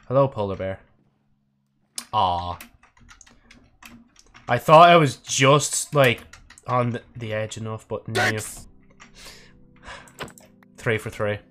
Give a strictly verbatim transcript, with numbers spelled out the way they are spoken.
Hello, polar bear. Aw. I thought I was just, like, on the edge enough, but no. Three for three.